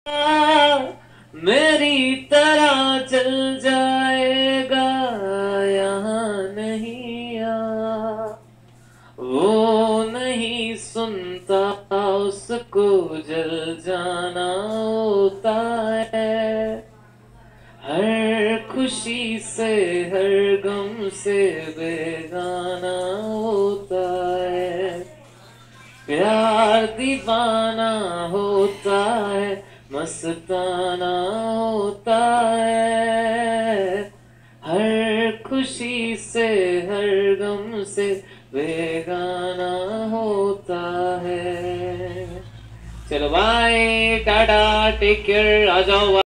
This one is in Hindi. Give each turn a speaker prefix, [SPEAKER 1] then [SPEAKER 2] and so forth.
[SPEAKER 1] मेरी तरह चल जाएगा यहाँ नहीं वो नहीं सुनता उसको जल जाना होता है। हर खुशी से हर गम से बेगाना होता है। प्यार दीवाना होता है, मस्ताना होता है। हर खुशी से हर गम से बेगाना होता है। चलो बाय टाटा टेक केयर, आ जाओ।